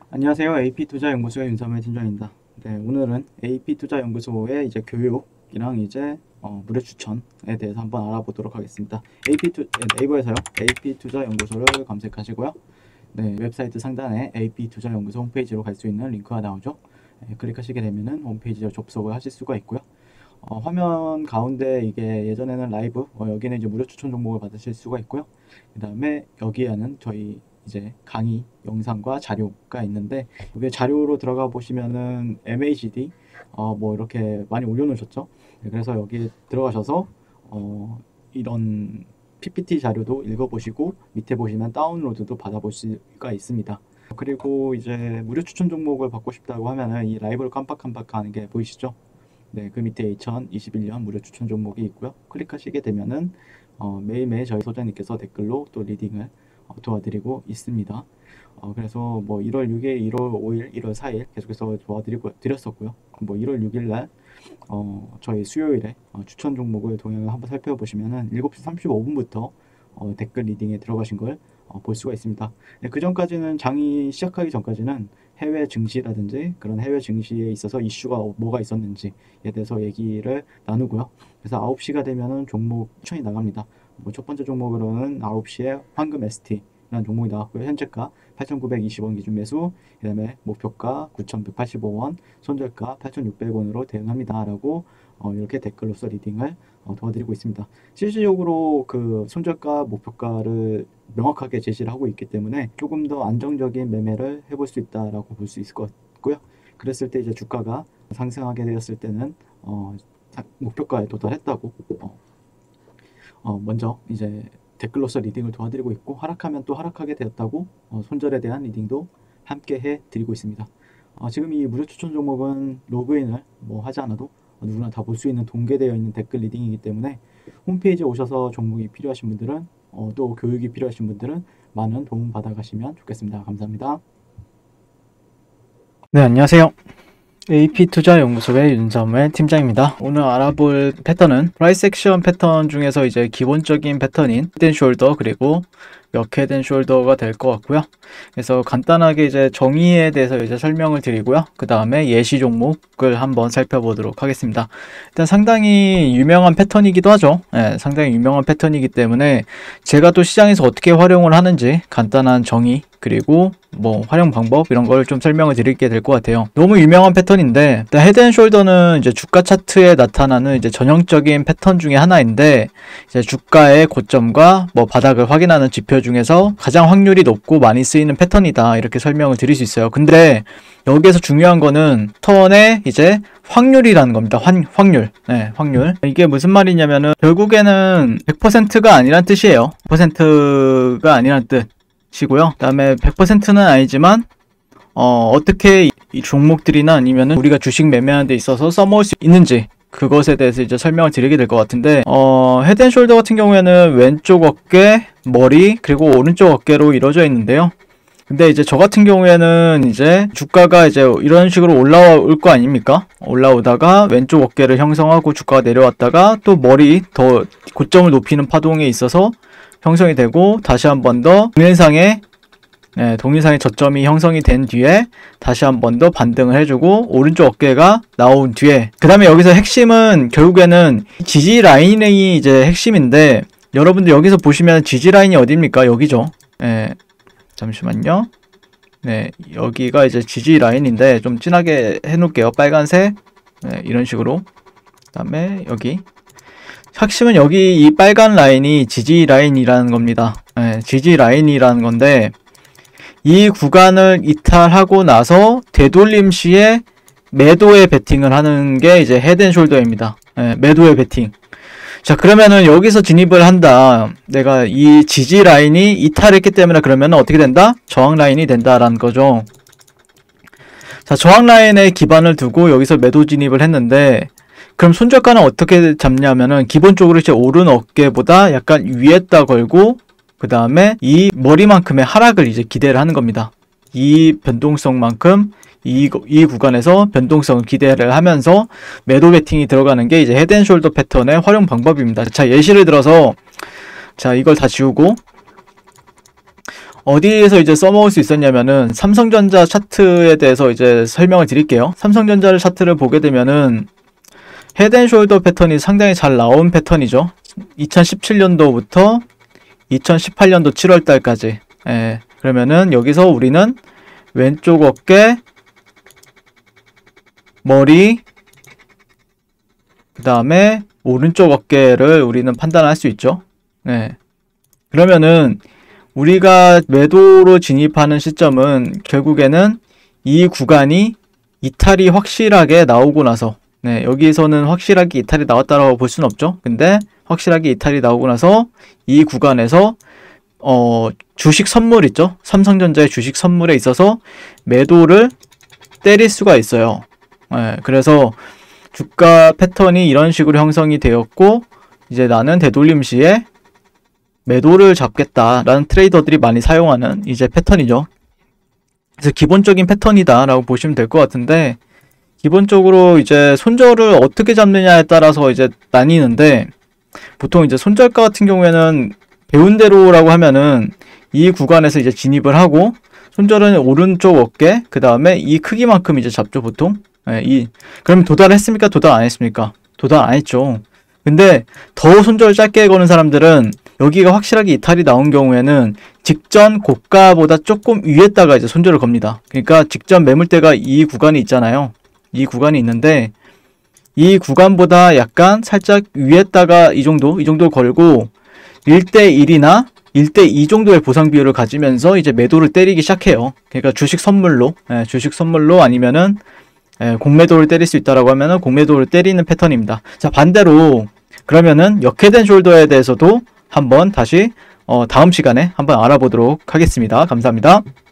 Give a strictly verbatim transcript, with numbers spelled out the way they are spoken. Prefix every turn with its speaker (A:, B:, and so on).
A: 안녕하세요. 에이피투자연구소의 윤삼일 팀장입니다. 네, 오늘은 에이피투자연구소의 이제 교육이랑 이제 어, 무료 추천에 대해서 한번 알아보도록 하겠습니다. 에이피투 네이버에서요. 에이피투자연구소를 검색하시고요. 네, 웹사이트 상단에 에이피투자연구소 홈페이지로 갈 수 있는 링크가 나오죠. 네, 클릭하시게 되면은 홈페이지에 접속을 하실 수가 있고요. 어, 화면 가운데 이게 예전에는 라이브, 어, 여기는 이제 무료 추천 종목을 받으실 수가 있고요. 그 다음에 여기에는 저희 이제 강의 영상과 자료가 있는데, 여기 자료로 들어가 보시면은 엠에이시디 어, 뭐 이렇게 많이 올려놓으셨죠. 네, 그래서 여기 들어가셔서 어, 이런 피피티 자료도 읽어보시고 밑에 보시면 다운로드도 받아볼 수가 있습니다. 그리고 이제 무료 추천 종목을 받고 싶다고 하면은 이 라이브를 깜빡깜빡하는 게 보이시죠? 네, 그 밑에 이천이십일 년 무료 추천 종목이 있고요. 클릭하시게 되면은 어, 매일매일 저희 소장님께서 댓글로 또 리딩을 어, 도와드리고 있습니다. 어, 그래서 뭐 일월 육일, 일월 오일, 일월 사일 계속해서 도와드리고 드렸었고요. 뭐 일월 육일 날 어, 저희 수요일에 어, 추천 종목을 동영을 한번 살펴보시면은 일곱 시 삼십오 분부터 어, 댓글 리딩에 들어가신 걸 어, 볼 수가 있습니다. 네, 그 전까지는 장이 시작하기 전까지는 해외 증시라든지 그런 해외 증시에 있어서 이슈가 뭐가 있었는지에 대해서 얘기를 나누고요. 그래서 아홉 시가 되면은 종목 추천이 나갑니다. 뭐 첫 번째 종목으로는 아홉 시에 황금 에스티라는 종목이 나왔고요. 현재가 팔천구백이십 원 기준 매수, 그 다음에 목표가 구천백팔십오 원, 손절가 팔천육백 원으로 대응합니다. 라고 어, 이렇게 댓글로서 리딩을 어, 도와드리고 있습니다. 실질적으로 그 손절가, 목표가를 명확하게 제시를 하고 있기 때문에 조금 더 안정적인 매매를 해볼 수 있다라고 볼 수 있을 것 같고요. 그랬을 때 이제 주가가 상승하게 되었을 때는 어, 목표가에 도달했다고 어, 어, 먼저 이제 댓글로서 리딩을 도와드리고 있고, 하락하면 또 하락하게 되었다고 어, 손절에 대한 리딩도 함께 해드리고 있습니다. 어, 지금 이 무료 추천 종목은 로그인을 뭐 하지 않아도 누구나 다 볼 수 있는 동계되어 있는 댓글 리딩이기 때문에 홈페이지에 오셔서 종목이 필요하신 분들은 어, 또 교육이 필요하신 분들은 많은 도움 받아가시면 좋겠습니다. 감사합니다.
B: 네, 안녕하세요. 에이피투자연구소의 윤사무엘 팀장입니다. 오늘 알아볼 패턴은 프라이스 액션 패턴 중에서 이제 기본적인 패턴인 헤드앤숄더 그리고 역헤드앤숄더가 될 것 같고요. 그래서 간단하게 이제 정의에 대해서 이제 설명을 드리고요. 그 다음에 예시 종목을 한번 살펴보도록 하겠습니다. 일단 상당히 유명한 패턴이기도 하죠. 네, 상당히 유명한 패턴이기 때문에 제가 또 시장에서 어떻게 활용을 하는지 간단한 정의 그리고 뭐 활용 방법 이런 걸 좀 설명을 드리게 될 것 같아요. 너무 유명한 패턴인데, 일단 헤드앤숄더는 이제 주가 차트에 나타나는 이제 전형적인 패턴 중에 하나인데, 이제 주가의 고점과 뭐 바닥을 확인하는 지표 중에서 가장 확률이 높고 많이 쓰이는 패턴이다, 이렇게 설명을 드릴 수 있어요. 근데 여기에서 중요한 거는 턴의 이제 확률이라는 겁니다. 환, 확률. 네, 확률. 이게 무슨 말이냐면은 결국에는 백 퍼센트가 아니란 뜻이에요. 백 퍼센트가 아니란 뜻. 시고요. 그 다음에 백 퍼센트는 아니지만 어, 어떻게 이, 이 종목들이나 아니면은 우리가 주식 매매하는 데 있어서 써먹을 수 있는지 그것에 대해서 이제 설명을 드리게 될 것 같은데, 어, 헤드앤숄더 같은 경우에는 왼쪽 어깨, 머리 그리고 오른쪽 어깨로 이루어져 있는데요. 근데 이제 저 같은 경우에는 이제 주가가 이제 이런 식으로 올라올 거 아닙니까? 올라오다가 왼쪽 어깨를 형성하고 주가가 내려왔다가 또 머리 더 고점을 높이는 파동에 있어서 형성이 되고, 다시 한 번 더 동일상의 네, 동일상의 저점이 형성이 된 뒤에 다시 한 번 더 반등을 해주고 오른쪽 어깨가 나온 뒤에, 그 다음에 여기서 핵심은 결국에는 지지 라인이 이제 핵심인데, 여러분들 여기서 보시면 지지 라인이 어디입니까? 여기죠. 네, 잠시만요. 네, 여기가 이제 지지 라인인데 좀 진하게 해놓을게요. 빨간색. 네, 이런 식으로. 그 다음에 여기. 핵심은 여기 이 빨간 라인이 지지 라인이라는 겁니다. 네, 지지 라인이라는 건데, 이 구간을 이탈하고 나서 되돌림 시에 매도에 베팅을 하는 게 이제 헤드앤숄더입니다. 네, 매도에 베팅. 자, 그러면은 여기서 진입을 한다. 내가 이 지지 라인이 이탈했기 때문에 그러면 어떻게 된다? 저항 라인이 된다라는 거죠. 자, 저항 라인에 기반을 두고 여기서 매도 진입을 했는데, 그럼 손절가는 어떻게 잡냐면은 기본적으로 이제 오른 어깨보다 약간 위에다 걸고, 그 다음에 이 머리만큼의 하락을 이제 기대를 하는 겁니다. 이 변동성만큼 이, 이 구간에서 변동성을 기대를 하면서 매도 베팅이 들어가는 게 이제 헤드앤숄더 패턴의 활용 방법입니다. 자, 예시를 들어서, 자, 이걸 다 지우고 어디에서 이제 써먹을 수 있었냐면은 삼성전자 차트에 대해서 이제 설명을 드릴게요. 삼성전자 차트를 보게 되면은 헤드앤숄더 패턴이 상당히 잘 나온 패턴이죠. 이천십칠 년도부터 이천십팔 년도 칠월 달까지. 예, 그러면은 여기서 우리는 왼쪽 어깨, 머리, 그 다음에 오른쪽 어깨를 우리는 판단할 수 있죠. 네. 그러면은 우리가 매도로 진입하는 시점은 결국에는 이 구간이 이탈이 확실하게 나오고 나서, 네, 여기서는 확실하게 이탈이 나왔다라고 볼 수는 없죠. 근데 확실하게 이탈이 나오고 나서 이 구간에서 어, 주식 선물 있죠. 삼성전자의 주식 선물에 있어서 매도를 때릴 수가 있어요. 네, 그래서 주가 패턴이 이런 식으로 형성이 되었고, 이제 나는 되돌림 시에 매도를 잡겠다라는 트레이더들이 많이 사용하는 이제 패턴이죠. 그래서 기본적인 패턴이다 라고 보시면 될 것 같은데, 기본적으로 이제 손절을 어떻게 잡느냐에 따라서 이제 나뉘는데, 보통 이제 손절가 같은 경우에는 배운 대로라고 하면은 이 구간에서 이제 진입을 하고, 손절은 오른쪽 어깨, 그 다음에 이 크기만큼 이제 잡죠, 보통. 예, 이, 그러면 도달했습니까? 도달 안 했습니까? 도달 안 했죠. 근데 더 손절 짧게 거는 사람들은 여기가 확실하게 이탈이 나온 경우에는 직전 고가보다 조금 위에다가 이제 손절을 겁니다. 그러니까 직전 매물대가 이 구간이 있잖아요. 이 구간이 있는데 이 구간보다 약간 살짝 위에다가 이 정도, 이 정도 걸고 일 대 일이나 일 대 이 정도의 보상 비율을 가지면서 이제 매도를 때리기 시작해요. 그러니까 주식 선물로, 예, 주식 선물로 아니면은 예, 공매도를 때릴 수 있다라고 하면은 공매도를 때리는 패턴입니다. 자, 반대로 그러면은 역헤드 숄더에 대해서도 한번 다시 어, 다음 시간에 한번 알아보도록 하겠습니다. 감사합니다.